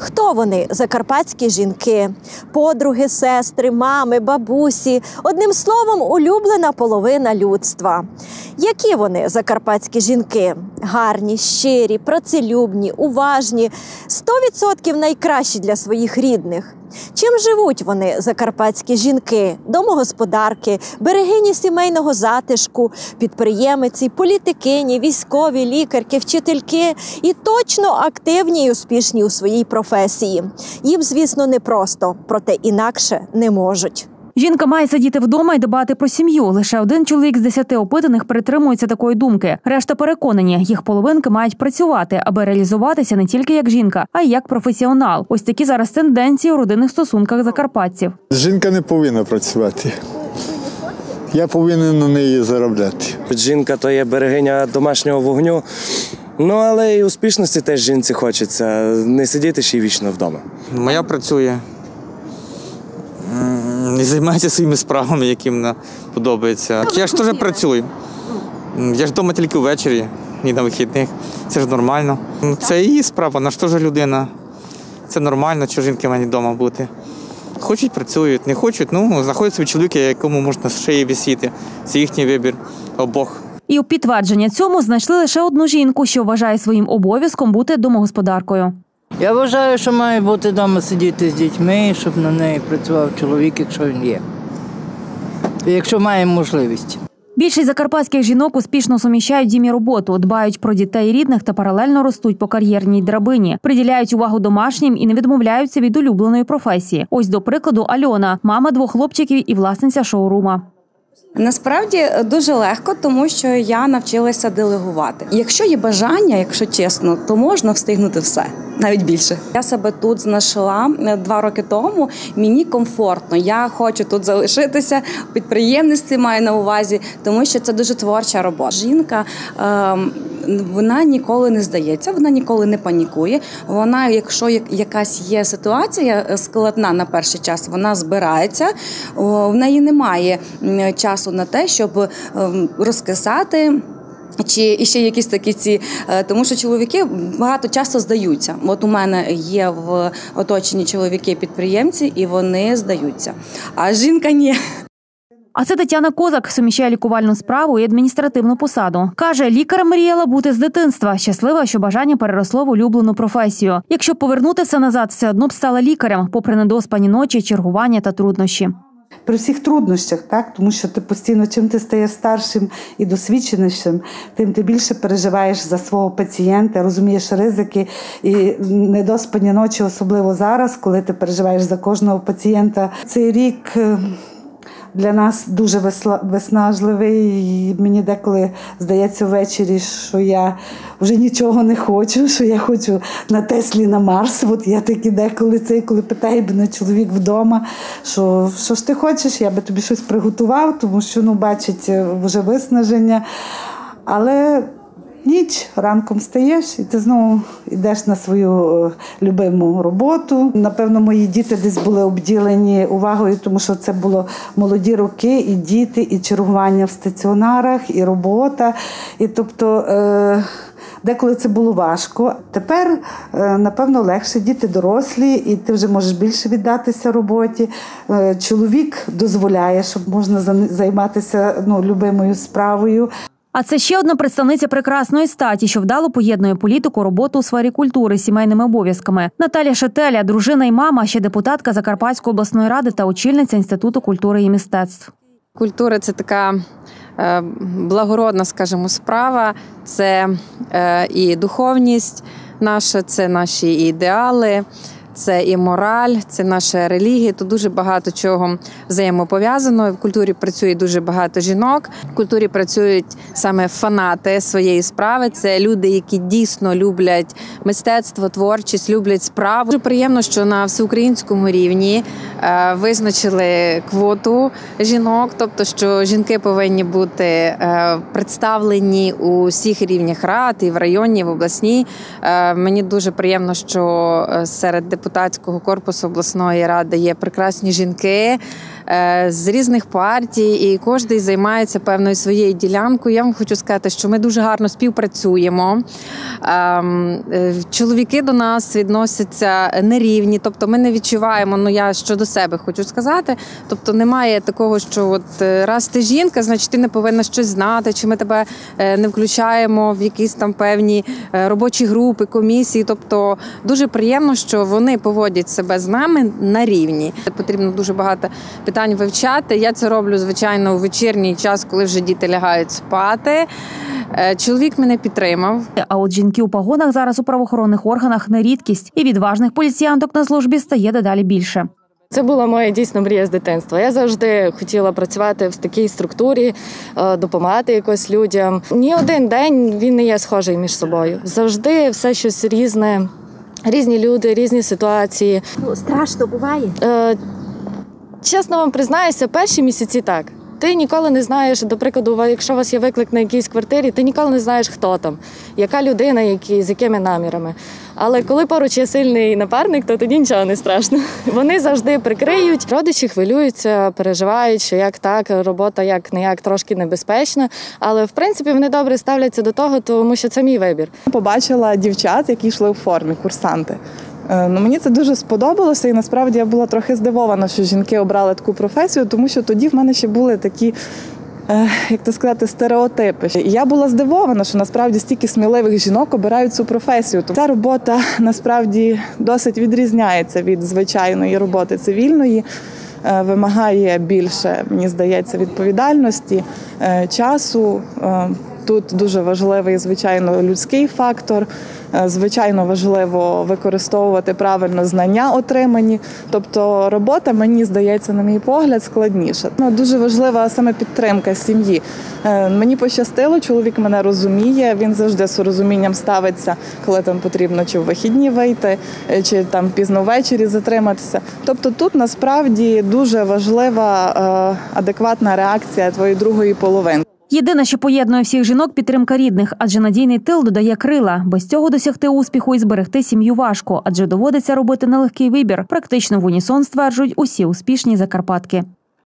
Хто вони, закарпатські жінки? Подруги, сестри, мами, бабусі. Одним словом, улюблена половина людства. Які вони, закарпатські жінки? Гарні, щирі, працелюбні, уважні, 100% найкращі для своїх рідних. Чим живуть вони, закарпатські жінки? Домогосподарки, берегині сімейного затишку, підприємиці, політикині, військові, лікарки, вчительки і точно активні і успішні у своїй професії. Їм, звісно, непросто, проте інакше не можуть. Жінка має сидіти вдома і дбати про сім'ю. Лише один чоловік з 10 опитаних притримується такої думки. Решта переконані, їх половинки мають працювати, аби реалізуватися не тільки як жінка, а й як професіонал. Ось такі зараз тенденції у родинних стосунках закарпатців. Жінка не повинна працювати. Я повинен на неї заробляти. Жінка – то є берегиня домашнього вогню. Але і успішності теж жінці хочеться. Не сидіти ще й вічно вдома. Моя працює. І займається своїми справами, які мені подобаються. Я ж теж працюю. Я ж вдома тільки ввечері, ні на вихідних. Це ж нормально. Це її справа, вона ж теж людина. Це нормально, що жінки мають вдома бути. Хочуть – працюють, не хочуть – знаходять собі чоловіка, якому можна з шиї висіти. Це їхній вибір обох. І у підтвердження цьому знайшли лише одну жінку, що вважає своїм обов'язком бути домогосподаркою. Я вважаю, що має бути вдома сидіти з дітьми, щоб на неї працював чоловік, якщо він є. І якщо має можливість. Більшість закарпатських жінок успішно суміщають дім і роботу, дбають про дітей і рідних та паралельно ростуть по кар'єрній драбині, приділяють увагу домашнім і не відмовляються від улюбленої професії. Ось, до прикладу, Альона – мама 2 хлопчиків і власниця шоурума. Насправді дуже легко, тому що я навчилася делегувати. Якщо є бажання, якщо чесно, то можна встигнути все, навіть більше. Я себе тут знайшла 2 роки тому, мені комфортно, я хочу тут залишитися, підприємництві маю на увазі, тому що це дуже творча робота. Жінка, вона ніколи не здається, вона ніколи не панікує. Вона, якщо якась є ситуація складна на перший час, вона збирається, в неї немає часу на те, щоб розкисати, чи ще якісь такі тому що чоловіки багато часто здаються. От у мене є в оточенні чоловіки-підприємці, і вони здаються, а жінка ні. А це Тетяна Козак, суміщає лікувальну справу і адміністративну посаду. Каже, лікарем мріяла бути з дитинства. Щаслива, що бажання переросло в улюблену професію. Якщо повернути все назад, все одно б стала лікарем, попри недоспані ночі, чергування та труднощі. При всіх труднощах, тому що ти постійно, чим ти стаєш старшим і досвідченішим, тим ти більше переживаєш за свого пацієнта, розумієш ризики і недоспані ночі, особливо зараз, коли ти переживаєш за кожного пацієнта. Цей рік для нас дуже виснажливий, і мені деколи здається ввечері, що я вже нічого не хочу, що я хочу на Теслі на Марс. От я таки деколи коли питає мене чоловік вдома, що ж ти хочеш, я би тобі щось приготував, тому що, бачить вже виснаження. Але ніч, ранком встаєш і ти знову йдеш на свою любиму роботу. Напевно, мої діти десь були обділені увагою, тому що це було молоді роки, і діти, і чергування в стаціонарах, і робота. І тобто деколи це було важко. Тепер, напевно, легше, діти дорослі, і ти вже можеш більше віддатися роботі. Чоловік дозволяє, щоб можна займатися любимою справою. А це ще одна представниця прекрасної статі, що вдало поєднує політику, роботу у сфері культури з сімейними обов'язками. Наталя Шетеля – дружина і мама, ще депутатка Закарпатської обласної ради та очільниця Інституту культури і мистецтв. Культура – це така благородна, скажімо, справа. Це і духовність наша, це наші ідеали, це і мораль, це наша релігія. Тут дуже багато чого взаємопов'язано. В культурі працює дуже багато жінок. В культурі працюють саме фанати своєї справи. Це люди, які дійсно люблять мистецтво, творчість, люблять справу. Дуже приємно, що на всеукраїнському рівні визначили квоту жінок, тобто, що жінки повинні бути представлені у всіх рівнях рад, і в районній, і в обласній. Мені дуже приємно, що серед депутатів депутатського корпусу обласної ради є прекрасні жінки з різних партій, і кожен займається певною своєю ділянкою. Я вам хочу сказати, що ми дуже гарно співпрацюємо. Чоловіки до нас відносяться нерівні, тобто ми не відчуваємо, я щодо себе хочу сказати, тобто немає такого, що от раз ти жінка, значить ти не повинна щось знати, чи ми тебе не включаємо в якісь там певні робочі групи, комісії, тобто дуже приємно, що вони поводять себе з нами на рівні. Потрібно дуже багато питань вивчати. Я це роблю, звичайно, у вечірній час, коли вже діти лягають спати. Чоловік мене підтримав. А от жінки у погонах зараз у правоохоронних органах не рідкість, і відважних поліціянток на службі стає дедалі більше. Це була моя дійсно мрія з дитинства. Я завжди хотіла працювати в такій структурі, допомагати якось людям. Ні один день він не є схожий між собою. Завжди все щось різне, різні люди, різні ситуації. Страшно буває? Чесно вам признаюся, перші місяці так. Ти ніколи не знаєш, до прикладу, якщо у вас є виклик на якійсь квартирі, ти ніколи не знаєш, хто там, яка людина, з якими намірами. Але коли поруч є сильний напарник, то тоді нічого не страшно. Вони завжди прикриють. Родичі хвилюються, переживають, що як так, робота як-не-як трошки небезпечна. Але, в принципі, вони добре ставляться до того, тому що це мій вибір. Побачила дівчат, які йшли у формі, курсанти. Мені це дуже сподобалося, і насправді я була трохи здивована, що жінки обрали таку професію, тому що тоді в мене ще були такі, як то сказати, стереотипи. І я була здивована, що насправді стільки сміливих жінок обирають цю професію. Ця робота насправді досить відрізняється від звичайної роботи цивільної, вимагає більше, мені здається, відповідальності, часу. Тут дуже важливий, звичайно, людський фактор. Звичайно, важливо використовувати правильно знання отримані. Тобто робота, мені здається, на мій погляд, складніша. Дуже важлива саме підтримка сім'ї. Мені пощастило, чоловік мене розуміє, він завжди з розумінням ставиться, коли там потрібно чи в вихідні вийти, чи там пізно ввечері затриматися. Тобто тут насправді дуже важлива адекватна реакція твоєї другої половини. Єдине, що поєднує всіх жінок – підтримка рідних, адже надійний тил додає крила. Без цього досягти успіху і зберегти сім'ю важко, адже доводиться робити нелегкий вибір. Практично в унісон стверджують усі успішні закарпатки.